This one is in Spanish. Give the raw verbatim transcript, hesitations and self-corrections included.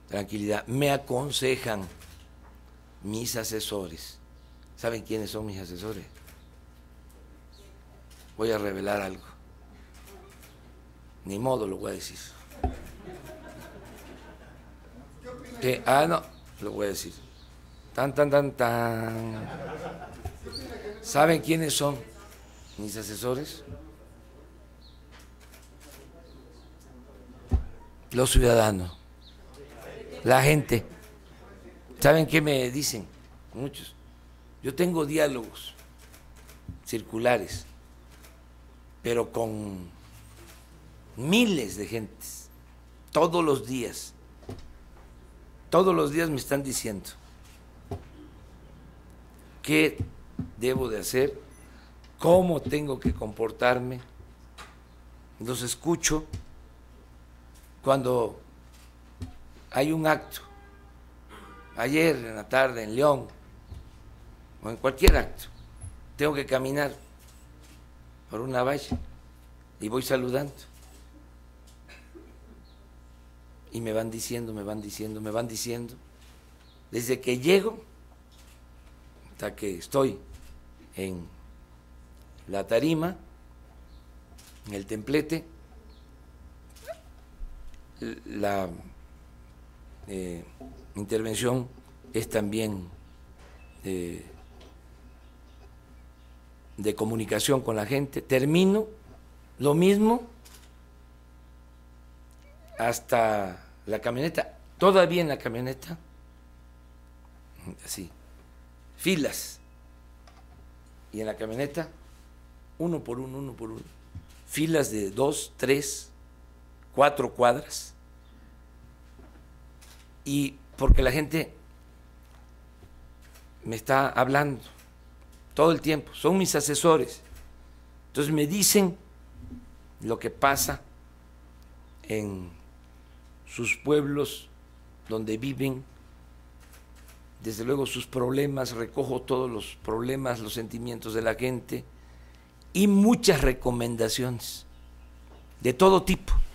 tranquilidad. Me aconsejan mis asesores. ¿Saben quiénes son mis asesores? Voy a revelar algo. Ni modo lo voy a decir. ¿Qué? Ah, no, lo voy a decir. Tan, tan, tan, tan. ¿Saben quiénes son mis asesores? Los ciudadanos, la gente. ¿Saben qué me dicen? Muchos. Yo tengo diálogos circulares, pero con miles de gentes, todos los días. Todos los días me están diciendo qué debo de hacer, cómo tengo que comportarme. Los escucho cuando hay un acto, ayer en la tarde en León, o en cualquier acto, tengo que caminar por una valla y voy saludando. Y me van diciendo, me van diciendo, me van diciendo, desde que llego hasta que estoy en la tarima, en el templete, la eh, intervención es también de, de comunicación con la gente. Termino lo mismo hasta la camioneta, todavía en la camioneta, así, filas, y en la camioneta, uno por uno, uno por uno, filas de dos, tres, cuatro cuadras, y porque la gente me está hablando todo el tiempo, son mis asesores, entonces me dicen lo que pasa en sus pueblos donde viven, desde luego sus problemas, recojo todos los problemas, los sentimientos de la gente y muchas recomendaciones de todo tipo.